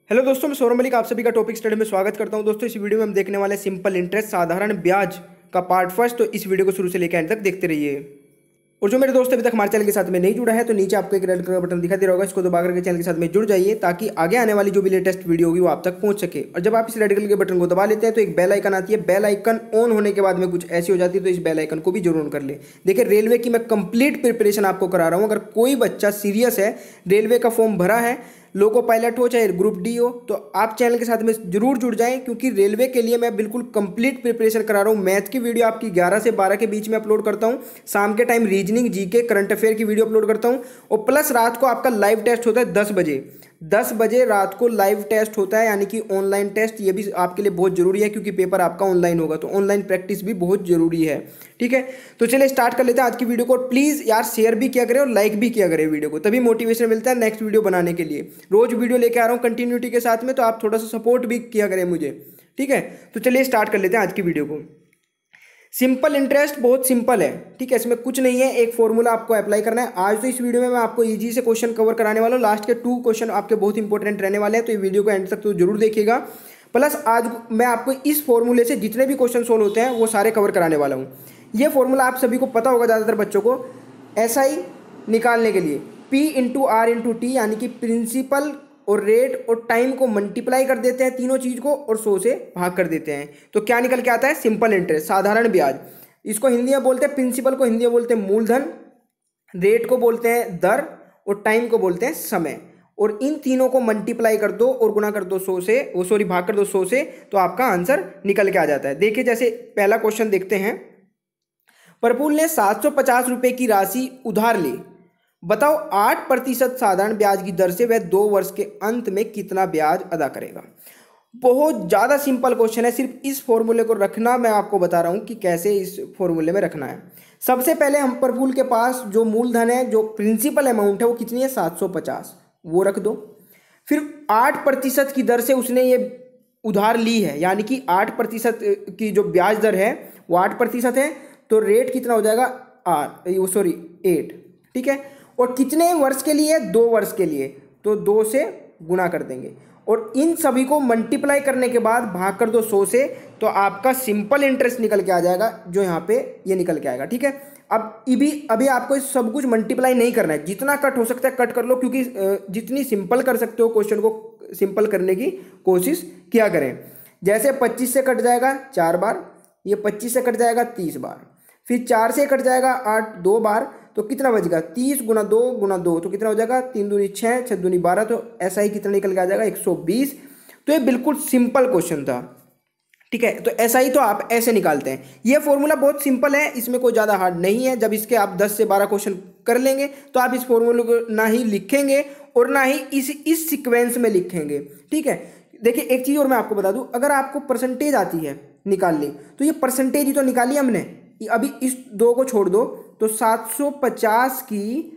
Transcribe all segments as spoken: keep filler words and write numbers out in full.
Hello दोस्तों, मैं सौरभ मलिक आप सभी का टॉपिक स्टडी में स्वागत करता हूं। दोस्तों, इस वीडियो में हम देखने वाले हैं सिंपल इंटरेस्ट साधारण ब्याज का पार्ट फर्स्ट। तो इस वीडियो को शुरू से लेकर एंड तक देखते रहिए। और जो मेरे दोस्त अभी तक हमारे चैनल के साथ में नहीं जुड़ा है तो नीचे आपको एक रेड कलर का बटन दिखाई दे रहा होगा, इसको दबा करके चैनल के साथ में जुड़ जाइए ताकि आगे आने वाली जो भी लेटेस्ट वीडियो होगी वो आप तक पहुंच सके। और जब आप इस रेड कलर के बटन को दबा लेते हैं तो एक बेल आइकन आती है। बेल आइकन ऑन होने के बाद में कुछ ऐसी हो जाती है, तो इस बेल आइकन को भी जरूर ऑन कर ले। देखिए, रेलवे की मैं कंप्लीट प्रिपरेशन आपको करा रहा हूँ। अगर कोई बच्चा सीरियस है, रेलवे का फॉर्म भरा है, लोको पायलट हो चाहे ग्रुप डी हो, तो आप चैनल के साथ में जरूर जुड़ जाएं, क्योंकि रेलवे के लिए मैं बिल्कुल कंप्लीट प्रिपरेशन करा रहा हूं। मैथ की वीडियो आपकी ग्यारह से बारह के बीच में अपलोड करता हूं। शाम के time reasoning, GK, current affair की वीडियो अपलोड करता हूं। और प्लस रात को आपका लाइव टेस्ट होता है दस बजे दस बजे रात को लाइव टेस्ट होता है, यानी कि ऑनलाइन टेस्ट। ये भी आपके लिए बहुत जरूरी है क्योंकि पेपर आपका ऑनलाइन होगा, तो ऑनलाइन प्रैक्टिस भी बहुत जरूरी है। ठीक है, तो चलिए स्टार्ट कर लेते हैं आज की वीडियो को। प्लीज़ यार शेयर भी किया करें और लाइक भी किया करें वीडियो को, तभी मोटिवेशन मिलता है नेक्स्ट वीडियो बनाने के लिए। रोज वीडियो लेके आ रहा हूँ कंटिन्यूटी के साथ में, तो आप थोड़ा सा सपोर्ट भी किया करें मुझे। ठीक है, तो चलिए स्टार्ट कर लेते हैं आज की वीडियो को। सिंपल इंटरेस्ट बहुत सिंपल है। ठीक है, इसमें कुछ नहीं है, एक फॉर्मूला आपको अप्लाई करना है। आज तो इस वीडियो में मैं आपको इजी से क्वेश्चन कवर कराने वाला हूँ। लास्ट के टू क्वेश्चन आपके बहुत इंपॉर्टेंट रहने वाले हैं, तो ये वीडियो को एंड तक तो जरूर देखिएगा। प्लस आज मैं आपको इस फॉर्मूले से जितने भी क्वेश्चन सोल्व होते हैं वो सारे कवर कराने वाला हूँ। ये फॉर्मूला आप सभी को पता होगा, ज़्यादातर बच्चों को, एस आई निकालने के लिए P into R into T, यानी कि प्रिंसिपल और रेट और टाइम को मल्टीप्लाई कर देते हैं तीनों चीज़ को, और सौ से भाग कर देते हैं, तो क्या निकल के आता है? सिंपल इंटरेस्ट, साधारण ब्याज। इसको हिंदी में बोलते हैं प्रिंसिपल, को हिंदी में बोलते हैं मूलधन, रेट को बोलते हैं दर, और टाइम को बोलते हैं समय। और इन तीनों को मल्टीप्लाई कर दो और गुणा कर दो सौ से, वो सॉरी भाग कर दो सौ से, तो आपका आंसर निकल के आ जाता है। देखिए, जैसे पहला क्वेश्चन देखते हैं। प्रफुल्ल ने सात सौ पचास रुपए की राशि उधार ली। बताओ आठ प्रतिशत साधारण ब्याज की दर से वह दो वर्ष के अंत में कितना ब्याज अदा करेगा। बहुत ज़्यादा सिंपल क्वेश्चन है, सिर्फ इस फॉर्मूले को रखना मैं आपको बता रहा हूँ कि कैसे इस फॉर्मूले में रखना है। सबसे पहले हम प्रफुल्ल के पास जो मूलधन है, जो प्रिंसिपल अमाउंट है, वो कितनी है? सात सौ पचास, वो रख दो। फिर आठ प्रतिशत की दर से उसने ये उधार ली है, यानी कि आठ प्रतिशत की जो ब्याज दर है वो आठ प्रतिशत है, तो रेट कितना हो जाएगा? आठ, वो सॉरी एट। ठीक है, और कितने वर्ष के लिए? दो वर्ष के लिए, तो दो से गुणा कर देंगे और इन सभी को मल्टीप्लाई करने के बाद भाग कर दो सौ से, तो आपका सिंपल इंटरेस्ट निकल के आ जाएगा, जो यहाँ पे ये निकल के आएगा। ठीक है, अब अभी अभी आपको सब कुछ मल्टीप्लाई नहीं करना है, जितना कट हो सकता है कट कर लो, क्योंकि जितनी सिंपल कर सकते हो क्वेश्चन को सिंपल करने की कोशिश किया करें। जैसे पच्चीस से कट जाएगा चार बार, ये पच्चीस से कट जाएगा तीस बार, फिर चार से कट जाएगा आठ दो बार, तो कितना बचेगा? तीस गुना दो गुना दो, तो कितना हो जाएगा? तीन दूनी छः, छः दूनी बारह, तो ऐसा ही कितना निकल के आ जाएगा? एक सौ बीस। तो ये बिल्कुल सिंपल क्वेश्चन था। ठीक है, तो ऐसा ही तो आप ऐसे निकालते हैं। ये फॉर्मूला बहुत सिंपल है, इसमें कोई ज़्यादा हार्ड नहीं है। जब इसके आप दस से बारह क्वेश्चन कर लेंगे तो आप इस फॉर्मूले को ना ही लिखेंगे और ना ही इस इस सीक्वेंस में लिखेंगे। ठीक है, देखिए एक चीज़ और मैं आपको बता दूं, अगर आपको परसेंटेज आती है निकालनी, तो ये परसेंटेज ही तो निकाली हमने। अभी इस दो को छोड़ दो तो सात सौ पचास की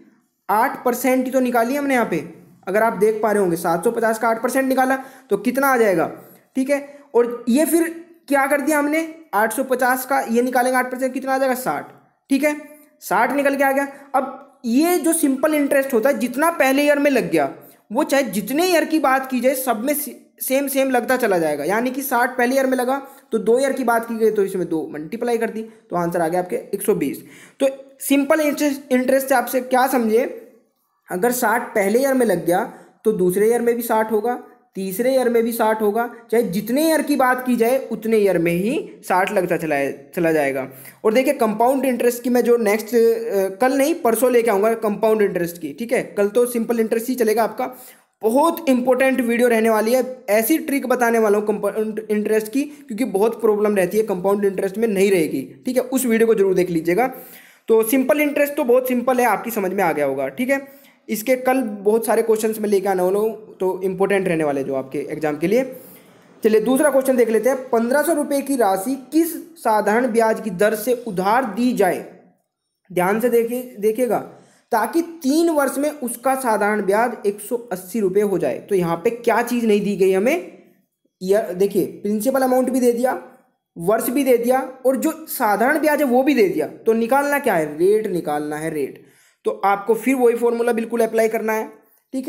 आठ परसेंट ही तो निकाली हमने यहाँ पे। अगर आप देख पा रहे होंगे, सात सौ पचास का आठ परसेंट निकाला तो कितना आ जाएगा? ठीक है, और ये फिर क्या कर दिया हमने? आठ सौ पचास का ये निकालेंगे आठ परसेंट, कितना आ जाएगा? साठ। ठीक है, साठ निकल के आ गया। अब ये जो सिंपल इंटरेस्ट होता है, जितना पहले ईयर में लग गया, वो चाहे जितने ईयर की बात की जाए सब में सेम सेम लगता चला जाएगा। यानी कि साठ पहले ईयर में लगा तो दो ईयर की बात की गई तो इसमें दो मल्टीप्लाई कर दी, तो आंसर आ गया आपके एक सौ बीस। तो सिंपल इंटरेस्ट इंटरेस्ट से आपसे क्या समझे, अगर साठ पहले ईयर में लग गया तो दूसरे ईयर में भी साठ होगा, तीसरे ईयर में भी साठ होगा, चाहे जितने ईयर की बात की जाए उतने ईयर में ही साठ लगता चला चला जाएगा। और देखिए कंपाउंड इंटरेस्ट की मैं जो नेक्स्ट कल नहीं परसों लेके आऊँगा कंपाउंड इंटरेस्ट की। ठीक है, कल तो सिंपल इंटरेस्ट ही चलेगा आपका। बहुत इंपॉर्टेंट वीडियो रहने वाली है, ऐसी ट्रिक बताने वाला हूँ कंपाउंड इंटरेस्ट की, क्योंकि बहुत प्रॉब्लम रहती है कंपाउंड इंटरेस्ट में, नहीं रहेगी। ठीक है, उस वीडियो को जरूर देख लीजिएगा। तो सिंपल इंटरेस्ट तो बहुत सिंपल है, आपकी समझ में आ गया होगा। ठीक है, इसके कल बहुत सारे क्वेश्चंस में लेके आने वाला हूँ, तो इंपॉर्टेंट रहने वाले जो आपके एग्जाम के लिए। चलिए दूसरा क्वेश्चन देख लेते हैं। पंद्रह सौ रुपये की राशि किस साधारण ब्याज की दर से उधार दी जाए? ध्यान से देखिए देखिएगा, ताकि तीन वर्ष में उसका साधारण ब्याज एक सौ अस्सी रुपये हो जाए। तो यहाँ पे क्या चीज़ नहीं दी गई हमें? यह देखिए, प्रिंसिपल अमाउंट भी दे दिया, वर्ष भी दे दिया, और जो साधारण ब्याज है वो भी दे दिया। तो निकालना क्या है? रेट निकालना है, रेट। तो आपको फिर वही फॉर्मूला बिल्कुल अप्लाई करना है। ठीक है,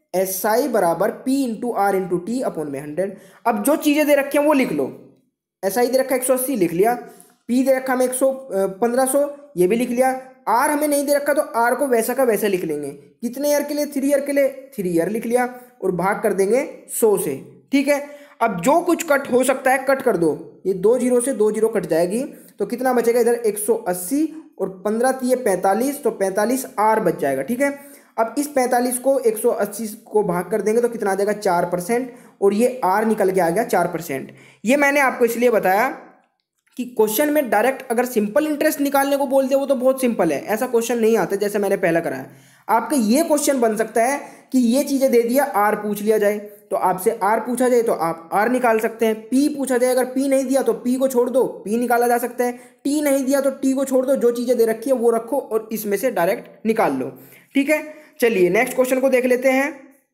एस आई बराबर P into R into T upon में हंड्रेड। अब जो चीज़ें दे रखी हैं वो लिख लो। एस आई दे रखा है एक सौ अस्सी, लिख लिया। पी दे रखा हमें एक सौ पंद्रह सौ, ये भी लिख लिया। आर हमें नहीं दे रखा तो आर को वैसा का वैसा लिख लेंगे। कितने ईयर के लिए? थ्री ईयर के लिए थ्री ईयर लिख लिया और भाग कर देंगे सौ से। ठीक है, अब जो कुछ कट हो सकता है कट कर दो। ये दो जीरो से दो जीरो कट जाएगी तो कितना बचेगा? इधर एक सौ अस्सी और पंद्रह तीय पैंतालीस, तो पैंतालीस आर बच जाएगा। ठीक है, अब इस पैंतालीस को एक सौ अस्सी को भाग कर देंगे तो कितना आ जाएगा? चार परसेंट, और ये आर निकल के आ गया चार परसेंट। ये मैंने आपको इसलिए बताया कि क्वेश्चन में डायरेक्ट अगर सिंपल इंटरेस्ट निकालने को बोलते हैं वो तो बहुत सिंपल है, ऐसा क्वेश्चन नहीं आता जैसे मैंने पहला कराया। आपका ये क्वेश्चन बन सकता है कि ये चीज़ें दे दिया, आर पूछ लिया जाए तो आपसे आर पूछा जाए तो आप आर निकाल सकते हैं। पी पूछा जाए, अगर पी नहीं दिया तो पी को छोड़ दो, पी निकाला जा सकता है। टी नहीं दिया तो टी को छोड़ दो, जो चीज़ें दे रखी है वो रखो और इसमें से डायरेक्ट निकाल लो। ठीक है, चलिए नेक्स्ट क्वेश्चन को देख लेते हैं।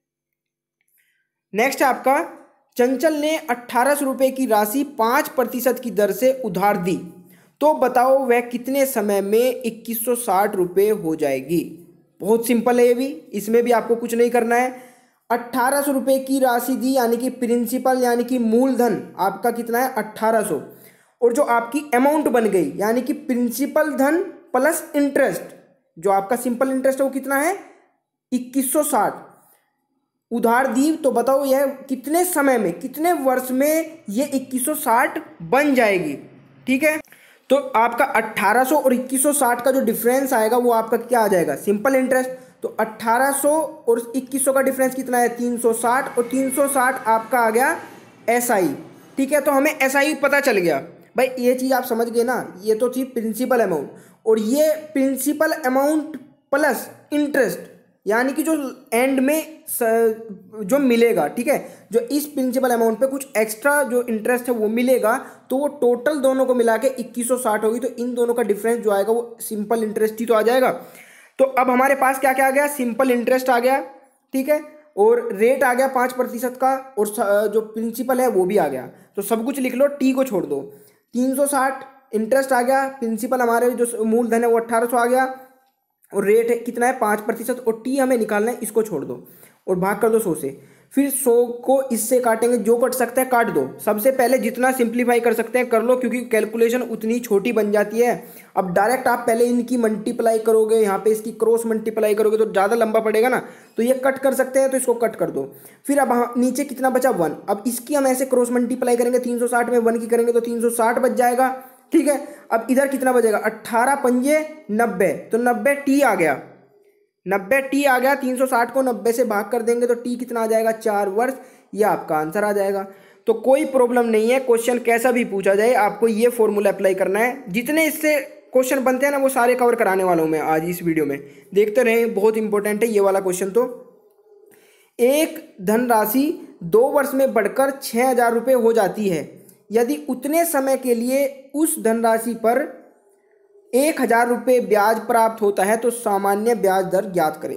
नेक्स्ट है आपका, चंचल ने अट्ठारह सौ रुपये की राशि पाँच प्रतिशत की दर से उधार दी, तो बताओ वह कितने समय में इक्कीस सौ साठ रुपये हो जाएगी। बहुत सिंपल है ये भी, इसमें भी आपको कुछ नहीं करना है। अट्ठारह सौ रुपये की राशि दी यानी कि प्रिंसिपल यानी कि मूलधन आपका कितना है? अट्ठारह सौ, और जो आपकी अमाउंट बन गई यानी कि प्रिंसिपल धन प्लस इंटरेस्ट, जो आपका सिंपल इंटरेस्ट है वो कितना है? इक्कीस सौ साठ। उधार दी तो बताओ यह कितने समय में, कितने वर्ष में ये इक्कीस सौ साठ बन जाएगी। ठीक है, तो आपका अट्ठारह सौ और इक्कीस सौ साठ का जो डिफरेंस आएगा वो आपका क्या आ जाएगा? Simple interest. तो अट्ठारह सौ और इक्कीस सौ का डिफरेंस कितना है? तीन सौ साठ, और तीन सौ साठ आपका आ गया एस आई। ठीक है, तो हमें एस आई पता चल गया। भाई ये चीज़ आप समझ गए ना, ये तो थी प्रिंसिपल अमाउंट, और ये प्रिंसिपल अमाउंट प्लस इंटरेस्ट यानी कि जो एंड में जो मिलेगा। ठीक है, जो इस प्रिंसिपल अमाउंट पे कुछ एक्स्ट्रा जो इंटरेस्ट है वो मिलेगा, तो वो टोटल दोनों को मिला के इक्कीस सौ साठ होगी। तो इन दोनों का डिफरेंस जो आएगा वो सिंपल इंटरेस्ट ही तो आ जाएगा। तो अब हमारे पास क्या क्या आ गया? सिंपल इंटरेस्ट आ गया। ठीक है, और रेट आ गया पाँच प्रतिशत का, और जो प्रिंसिपल है वो भी आ गया। तो सब कुछ लिख लो, टी को छोड़ दो। तीन सौ साठ इंटरेस्ट आ गया, प्रिंसिपल हमारे जो मूलधन है वो अट्ठारह सौ आ गया, और रेट है कितना है? पाँच प्रतिशत, और टी हमें निकालना है, इसको छोड़ दो और भाग कर दो सौ से। फिर सौ को इससे काटेंगे, जो कट सकता है काट दो। सबसे पहले जितना सिंप्लीफाई कर सकते हैं कर लो, क्योंकि कैलकुलेशन उतनी छोटी बन जाती है। अब डायरेक्ट आप पहले इनकी मल्टीप्लाई करोगे, यहाँ पे इसकी क्रॉस मल्टीप्लाई करोगे तो ज़्यादा लंबा पड़ेगा ना, तो ये कट कर सकते हैं, तो इसको कट कर दो। फिर अब हाँ, नीचे कितना बचा? वन। अब इसकी हम ऐसे क्रॉस मल्टीप्लाई करेंगे, तीन सौ साठ में वन की करेंगे तो तीन सौ साठ बच जाएगा। ठीक है, अब इधर कितना बचेगा? अट्ठारह पंजे नब्बे, तो नब्बे टी आ गया, नब्बे टी आ गया। तीन सौ साठ को नब्बे से भाग कर देंगे तो टी कितना आ जाएगा? चार वर्ष। ये आपका आंसर आ जाएगा। तो कोई प्रॉब्लम नहीं है, क्वेश्चन कैसा भी पूछा जाए आपको ये फॉर्मूला अप्लाई करना है। जितने इससे क्वेश्चन बनते हैं ना वो सारे कवर कराने वाला हूँ मैं आज इस वीडियो में, देखते रहें, बहुत इंपॉर्टेंट है ये वाला क्वेश्चन। तो एक धनराशि दो वर्ष में बढ़कर छः हजार रुपये हो जाती है, यदि उतने समय के लिए उस धनराशि पर एक हजार रुपये ब्याज प्राप्त होता है तो सामान्य ब्याज दर ज्ञात करें।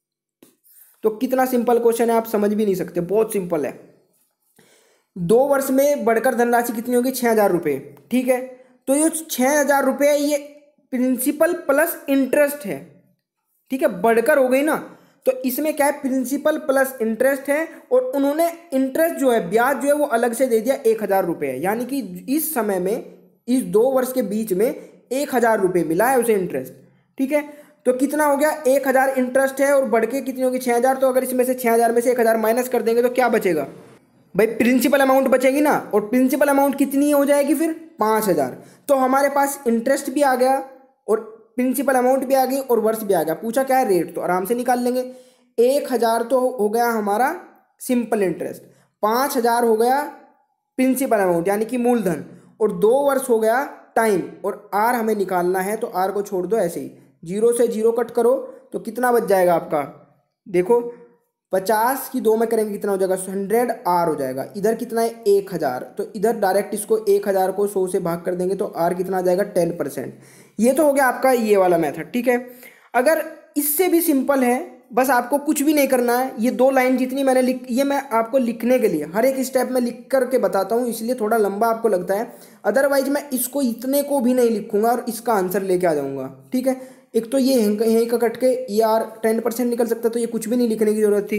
तो कितना सिंपल क्वेश्चन है, आप समझ भी नहीं सकते, बहुत सिंपल है। दो वर्ष में बढ़कर धनराशि कितनी होगी? छः हजार रुपये। ठीक है, तो ये छः हजार रुपये ये प्रिंसिपल प्लस इंटरेस्ट है। ठीक है, बढ़कर हो गई ना, तो इसमें क्या है? प्रिंसिपल प्लस इंटरेस्ट है, और उन्होंने इंटरेस्ट जो है, ब्याज जो है वो अलग से दे दिया एक हजार रुपये, यानी कि इस समय में इस दो वर्ष के बीच में एक हजार रुपये मिला है उसे इंटरेस्ट। ठीक है, तो कितना हो गया? एक हजार इंटरेस्ट है और बढ़ के कितनी होगी? छः हजार। तो अगर इसमें से छः हजार में से एक हजार माइनस कर देंगे तो क्या बचेगा? भाई प्रिंसिपल अमाउंट बचेगी ना, और प्रिंसिपल अमाउंट कितनी हो जाएगी फिर? पाँच हजार। तो हमारे पास इंटरेस्ट भी आ गया और प्रिंसिपल अमाउंट भी आ गई और वर्ष भी आ गया। पूछा क्या है? रेट, तो आराम से निकाल लेंगे। एक हजार तो हो गया हमारा सिंपल इंटरेस्ट, पाँच हजार हो गया प्रिंसिपल अमाउंट यानी कि मूलधन, और दो वर्ष हो गया टाइम, और आर हमें निकालना है तो आर को छोड़ दो ऐसे ही, जीरो से जीरो कट करो तो कितना बच जाएगा आपका? देखो पचास की दो में करेंगे कितना हो जाएगा? हंड्रेड आर हो जाएगा। इधर कितना है? एक हज़ार, तो इधर डायरेक्ट इसको एक हज़ार को सौ से भाग कर देंगे तो आर कितना आ जाएगा? Ten percent. ये तो हो गया आपका ये वाला मेथड। ठीक है, अगर इससे भी सिंपल है, बस आपको कुछ भी नहीं करना है। ये दो लाइन जितनी मैंने लिख, ये मैं आपको लिखने के लिए हर एक स्टेप में लिख करके बताता हूँ, इसलिए थोड़ा लंबा आपको लगता है। अदरवाइज मैं इसको इतने को भी नहीं लिखूंगा और इसका आंसर लेके आ जाऊँगा। ठीक है, एक तो ये यहीं का कट के ये आर टेन परसेंट निकल सकता, तो ये कुछ भी नहीं लिखने की जरूरत थी।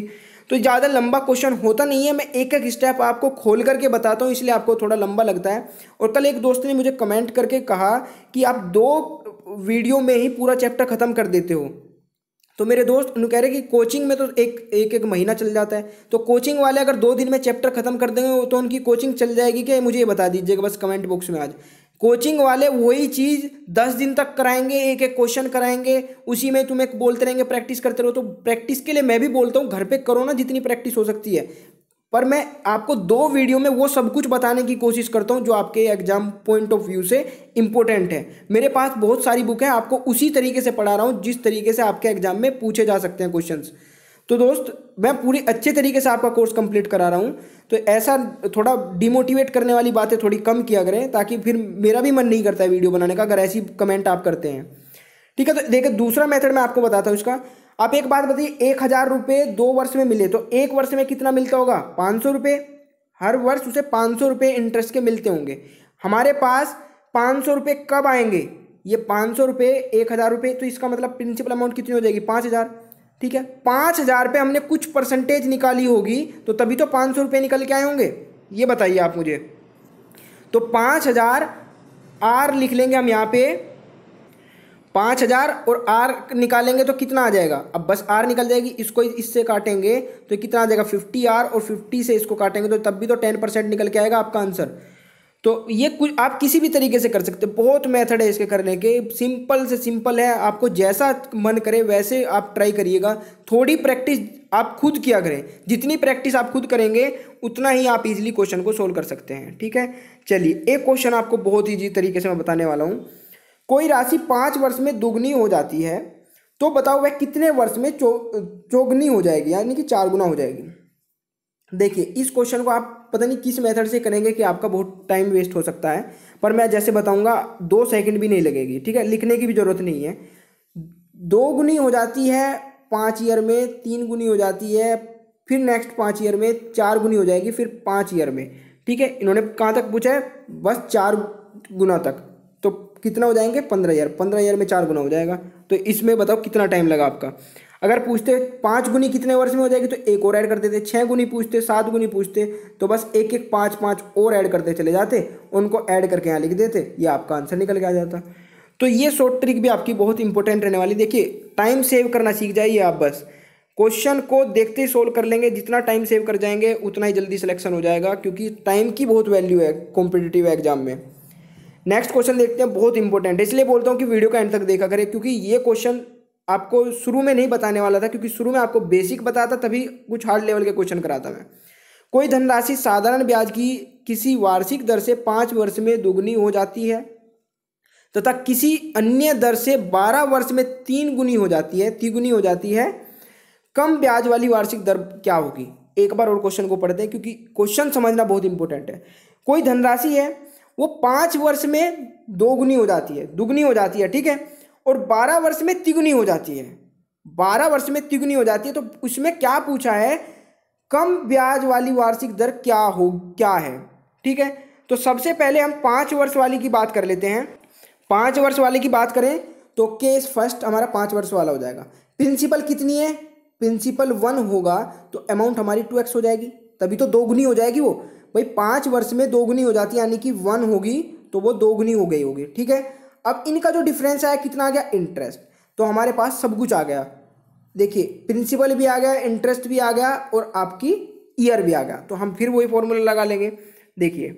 तो ज़्यादा लंबा क्वेश्चन होता नहीं है, मैं एक एक स्टेप आपको खोल करके बताता हूँ, इसलिए आपको थोड़ा लंबा लगता है। और कल एक दोस्त ने मुझे कमेंट करके कहा कि आप दो वीडियो में ही पूरा चैप्टर ख़त्म कर देते हो। तो मेरे दोस्त उन्होंने कह रहे कि कोचिंग में तो एक एक एक महीना चल जाता है, तो कोचिंग वाले अगर दो दिन में चैप्टर खत्म कर देंगे तो उनकी कोचिंग चल जाएगी क्या, मुझे ये बता दीजिएगा बस कमेंट बॉक्स में आज। कोचिंग वाले वही चीज़ दस दिन तक कराएंगे, एक एक क्वेश्चन कराएंगे, उसी में तुम्हें बोलते रहेंगे प्रैक्टिस करते रहो। तो प्रैक्टिस के लिए मैं भी बोलता हूँ घर पे करो ना जितनी प्रैक्टिस हो सकती है, पर मैं आपको दो वीडियो में वो सब कुछ बताने की कोशिश करता हूँ जो आपके एग्जाम पॉइंट ऑफ व्यू से इंपॉर्टेंट है। मेरे पास बहुत सारी बुक है, आपको उसी तरीके से पढ़ा रहा हूँ जिस तरीके से आपके एग्जाम में पूछे जा सकते हैं क्वेश्चंस। तो दोस्त मैं पूरी अच्छे तरीके से आपका कोर्स कंप्लीट करा रहा हूँ, तो ऐसा थोड़ा डिमोटिवेट करने वाली बातें थोड़ी कम किया करें, ताकि फिर मेरा भी मन नहीं करता है वीडियो बनाने का अगर ऐसी कमेंट आप करते हैं। ठीक है, तो देखिए दूसरा मेथड मैं आपको बताता हूँ इसका। आप एक बात बताइए, एक हज़ार रुपये दो वर्ष में मिले तो एक वर्ष में कितना मिलता होगा, पाँच सौ रुपये। हर वर्ष उसे पाँच सौ रुपये इंटरेस्ट के मिलते होंगे। हमारे पास पाँच सौ रुपये कब आएंगे, ये पाँच सौ रुपये एक हज़ार रुपये, तो इसका मतलब प्रिंसिपल अमाउंट कितनी हो जाएगी, पाँच हज़ार। ठीक है, पाँच हज़ार पे हमने कुछ परसेंटेज निकाली होगी, तो तभी तो पाँच सौ रुपये निकल के आए होंगे, ये बताइए आप मुझे। तो पाँच हज़ार आर लिख लेंगे हम यहाँ पे, पाँच हज़ार और आर निकालेंगे तो कितना आ जाएगा, अब बस आर निकल जाएगी, इसको इससे काटेंगे तो कितना आ जाएगा फिफ्टी आर, और फिफ्टी से इसको काटेंगे तो तब भी तो टेन परसेंट निकल के आएगा आपका आंसर। तो ये कुछ आप किसी भी तरीके से कर सकते हैं, बहुत मेथड है इसके करने के, सिंपल से सिंपल है, आपको जैसा मन करे वैसे आप ट्राई करिएगा। थोड़ी प्रैक्टिस आप खुद किया करें, जितनी प्रैक्टिस आप खुद करेंगे उतना ही आप इजीली क्वेश्चन को सोल्व कर सकते हैं। ठीक है, चलिए एक क्वेश्चन आपको बहुत ईजी तरीके से मैं बताने वाला हूँ। कोई राशि पाँच वर्ष में दोगुनी हो जाती है, तो बताओ वह कितने वर्ष में चौ चौगुनी हो जाएगी, यानी कि चार गुना हो जाएगी। देखिए इस क्वेश्चन को आप पता नहीं किस मेथड से करेंगे कि आपका बहुत टाइम वेस्ट हो सकता है, पर मैं जैसे बताऊंगा दो सेकंड भी नहीं लगेगी। ठीक है, लिखने की भी जरूरत नहीं है। दो गुनी हो जाती है पाँच ईयर में, तीन गुनी हो जाती है, फिर नेक्स्ट पाँच ईयर में चार गुनी हो जाएगी, फिर पाँच ईयर में। ठीक है, इन्होंने कहाँ तक पूछा है, बस चार गुना तक, तो कितना हो जाएंगे पंद्रह ईयर, पंद्रह ईयर में चार गुना हो जाएगा। तो इसमें बताओ कितना टाइम लगा आपका। अगर पूछते पाँच गुनी कितने वर्ष में हो जाएगी तो एक और ऐड कर देते, छः गुनी पूछते, सात गुनी पूछते तो बस एक एक पाँच पाँच और ऐड करते चले जाते, उनको ऐड करके यहाँ लिख देते, ये आपका आंसर निकल के आ जाता। तो ये शॉर्ट ट्रिक भी आपकी बहुत इंपॉर्टेंट रहने वाली। देखिए टाइम सेव करना सीख जाइए आप, बस क्वेश्चन को देखते ही सोल्व कर लेंगे, जितना टाइम सेव कर जाएंगे उतना ही जल्दी सिलेक्शन हो जाएगा, क्योंकि टाइम की बहुत वैल्यू है कॉम्पिटिटिव एग्जाम में। नेक्स्ट क्वेश्चन देखते हैं, बहुत इंपॉर्टेंट है, इसलिए बोलता हूँ कि वीडियो का एंड तक देखा करें, क्योंकि ये क्वेश्चन आपको शुरू में नहीं बताने वाला था, क्योंकि शुरू में आपको बेसिक बताता तभी कुछ हार्ड लेवल के क्वेश्चन कराता मैं। कोई धनराशि साधारण ब्याज की किसी वार्षिक दर से पाँच वर्ष में दोगुनी हो जाती है तथा तो किसी अन्य दर से बारह वर्ष में तीन गुनी हो जाती है तिगुनी हो जाती है, कम ब्याज वाली वार्षिक दर क्या होगी। एक बार और क्वेश्चन को पढ़ते हैं, क्योंकि क्वेश्चन समझना बहुत इंपॉर्टेंट है। कोई धनराशि है वो पाँच वर्ष में दोगुनी हो जाती है, दुगुनी हो जाती है, ठीक है, और बारह वर्ष में तिगुनी हो जाती है, बारह वर्ष में तिगुनी हो जाती है। तो उसमें क्या पूछा है, कम ब्याज वाली वार्षिक दर क्या हो क्या है। ठीक है, तो सबसे पहले हम पाँच वर्ष वाली की बात कर लेते हैं। पाँच वर्ष वाले की बात करें तो केस फर्स्ट हमारा पाँच वर्ष वाला हो जाएगा। प्रिंसिपल कितनी है, प्रिंसिपल वन होगा तो अमाउंट हमारी टू एक्स हो जाएगी, तभी तो दोगुनी हो जाएगी वो। भाई पाँच वर्ष में दोगुनी हो जाती है, यानी कि वन होगी तो वो दोगुनी हो गई होगी। ठीक है, अब इनका जो डिफरेंस आया कितना आ गया, इंटरेस्ट, तो हमारे पास सब कुछ आ गया। देखिए प्रिंसिपल भी आ गया, इंटरेस्ट भी आ गया और आपकी ईयर भी आ गया, तो हम फिर वही फॉर्मूला लगा लेंगे। देखिए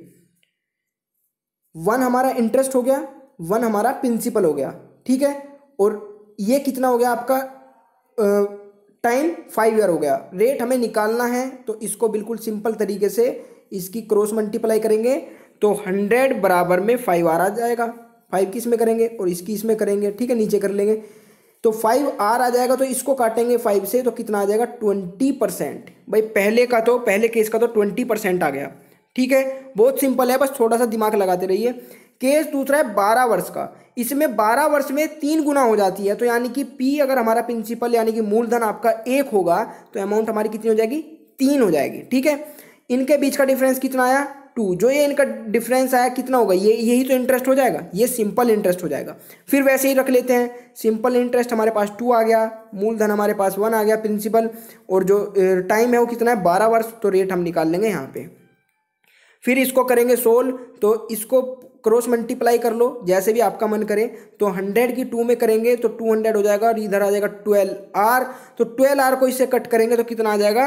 वन हमारा इंटरेस्ट हो गया, वन हमारा प्रिंसिपल हो गया, ठीक है, और ये कितना हो गया आपका टाइम, फाइव ईयर हो गया। रेट हमें निकालना है तो इसको बिल्कुल सिंपल तरीके से इसकी क्रॉस मल्टीप्लाई करेंगे तो हंड्रेड बराबर में फाइव आर आ जाएगा। फाइव किस में करेंगे और इसकी इसमें करेंगे, ठीक है, नीचे कर लेंगे तो फाइव आर आ जाएगा, तो इसको काटेंगे फाइव से तो कितना आ जाएगा, ट्वेंटी परसेंट। भाई पहले का तो पहले केस का तो ट्वेंटी परसेंट आ गया। ठीक है, बहुत सिंपल है, बस थोड़ा सा दिमाग लगाते रहिए। केस दूसरा है बारह वर्ष का, इसमें बारह वर्ष में तीन गुना हो जाती है, तो यानी कि पी अगर हमारा प्रिंसिपल यानी कि मूलधन आपका एक होगा तो अमाउंट हमारी कितनी हो जाएगी, तीन हो जाएगी। ठीक है, इनके बीच का डिफरेंस कितना आया, टू, जो ये इनका डिफरेंस आया कितना होगा, ये यही तो इंटरेस्ट हो जाएगा, ये सिंपल इंटरेस्ट हो जाएगा। फिर वैसे ही रख लेते हैं, सिंपल इंटरेस्ट हमारे पास टू आ गया, मूलधन हमारे पास वन आ गया प्रिंसिपल, और जो टाइम है वो कितना है बारह वर्ष, तो रेट हम निकाल लेंगे यहाँ पे। फिर इसको करेंगे सोल्व, तो इसको क्रॉस मल्टीप्लाई कर लो जैसे भी आपका मन करे। तो हंड्रेड की टू में करेंगे तो टू हंड्रेड हो जाएगा, और इधर आ जाएगा ट्वेल्व आर, तो ट्वेल्व आर को इससे कट करेंगे तो कितना आ जाएगा,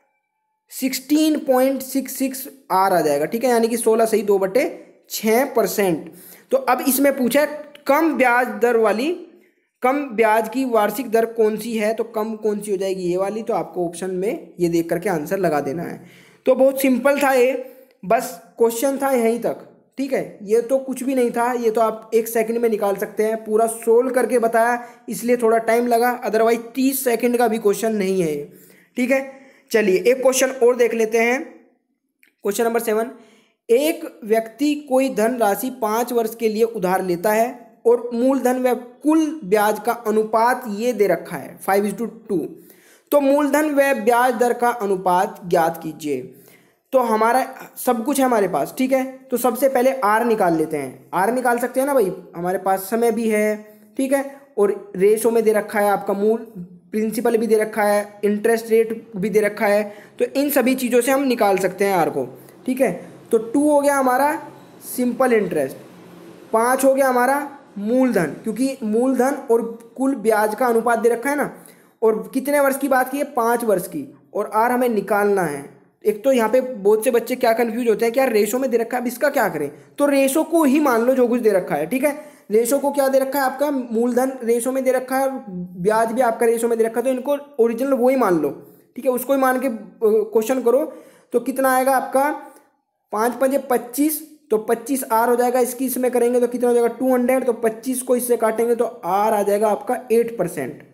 sixteen point six six R आ जाएगा, ठीक है, यानी कि सोलह सही दो बटे छः परसेंट। तो अब इसमें पूछा है कम ब्याज दर वाली, कम ब्याज की वार्षिक दर कौन सी है, तो कम कौन सी हो जाएगी, ये वाली। तो आपको ऑप्शन में ये देख करके आंसर लगा देना है। तो बहुत सिंपल था ये, बस क्वेश्चन था यहीं तक, ठीक है, ये तो कुछ भी नहीं था, ये तो आप एक सेकंड में निकाल सकते हैं। पूरा सोल्व करके बताया इसलिए थोड़ा टाइम लगा, अदरवाइज तीस सेकंड का भी क्वेश्चन नहीं है ये, ठीक है। चलिए एक क्वेश्चन और देख लेते हैं, क्वेश्चन नंबर सेवन। एक व्यक्ति कोई धन राशि पाँच वर्ष के लिए उधार लेता है और मूलधन व कुल ब्याज का अनुपात ये दे रखा है फाइव इज टू टू, तो मूलधन व ब्याज दर का अनुपात ज्ञात कीजिए। तो हमारा सब कुछ है हमारे पास, ठीक है, तो सबसे पहले आर निकाल लेते हैं। आर निकाल सकते हैं ना भाई, हमारे पास समय भी है, ठीक है, और रेशो में दे रखा है आपका मूल, प्रिंसिपल भी दे रखा है, इंटरेस्ट रेट भी दे रखा है, तो इन सभी चीज़ों से हम निकाल सकते हैं आर को, ठीक है। तो टू हो गया हमारा सिंपल इंटरेस्ट, पाँच हो गया हमारा मूलधन, क्योंकि मूलधन और कुल ब्याज का अनुपात दे रखा है ना, और कितने वर्ष की बात की है, पाँच वर्ष की, और आर हमें निकालना है। एक तो यहाँ पे बहुत से बच्चे क्या कंफ्यूज होते हैं कि यार रेशो में दे रखा है, अब इसका क्या करें, तो रेशो को ही मान लो जो कुछ दे रखा है, ठीक है। रेशो को क्या दे रखा है, आपका मूलधन रेशो में दे रखा है, ब्याज भी आपका रेशो में दे रखा है, तो इनको ओरिजिनल वो ही मान लो, ठीक है, उसको ही मान के क्वेश्चन करो। तो कितना आएगा आपका, पाँच पंजे पच्चीस, तो पच्चीस आर हो जाएगा, इसकी इसमें करेंगे तो कितना हो जाएगा टू हंड्रेड, तो पच्चीस को इससे काटेंगे तो आर आ जाएगा आपका एट परसेंट,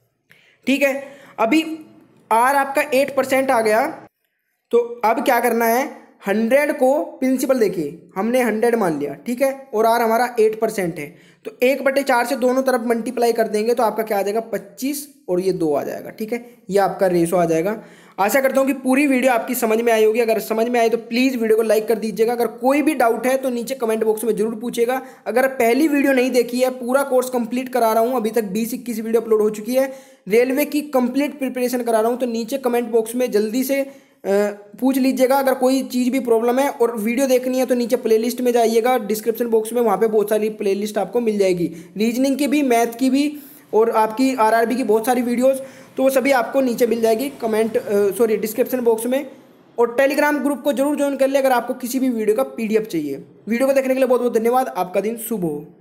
ठीक है। अभी आर आपका एट परसेंट आ गया, तो अब क्या करना है, हंड्रेड को प्रिंसिपल देखिए हमने हंड्रेड मान लिया, ठीक है, और आर हमारा एट परसेंट है, तो एक बटे चार से दोनों तरफ मल्टीप्लाई कर देंगे तो आपका क्या आ जाएगा पच्चीस, और ये दो आ जाएगा, ठीक है, ये आपका रेशो आ जाएगा। आशा करता हूँ कि पूरी वीडियो आपकी समझ में आई होगी, अगर समझ में आई तो प्लीज़ वीडियो को लाइक कर दीजिएगा। अगर कोई भी डाउट है तो नीचे कमेंट बॉक्स में जरूर पूछेगा। अगर पहली वीडियो नहीं देखी है, पूरा कोर्स कंप्लीट करा रहा हूँ, अभी तक बीस इक्कीस वीडियो अपलोड हो चुकी है, रेलवे की कंप्लीट प्रिपरेशन करा रहा हूँ, तो नीचे कमेंट बॉक्स में जल्दी से पूछ लीजिएगा अगर कोई चीज़ भी प्रॉब्लम है। और वीडियो देखनी है तो नीचे प्लेलिस्ट में जाइएगा, डिस्क्रिप्शन बॉक्स में, वहाँ पे बहुत सारी प्लेलिस्ट आपको मिल जाएगी, रीजनिंग की भी, मैथ की भी, और आपकी आरआरबी की बहुत सारी वीडियोस, तो वो सभी आपको नीचे मिल जाएगी कमेंट सॉरी डिस्क्रिप्शन बॉक्स में। और टेलीग्राम ग्रुप को जरूर ज्वाइन कर ले अगर आपको किसी भी वीडियो का पीडीएफ चाहिए। वीडियो को देखने के लिए बहुत बहुत धन्यवाद, आपका दिन शुभ हो।